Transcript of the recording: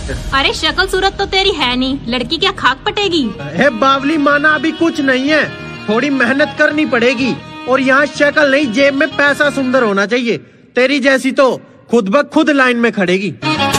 अरे शक्ल सूरत तो तेरी है नहीं, लड़की क्या खाक पटेगी? हे बावली माना अभी कुछ नहीं है, थोड़ी मेहनत करनी पड़ेगी। और यहाँ शक्ल नहीं, जेब में पैसा सुंदर होना चाहिए। तेरी जैसी तो खुद ब खुद लाइन में खड़ेगी।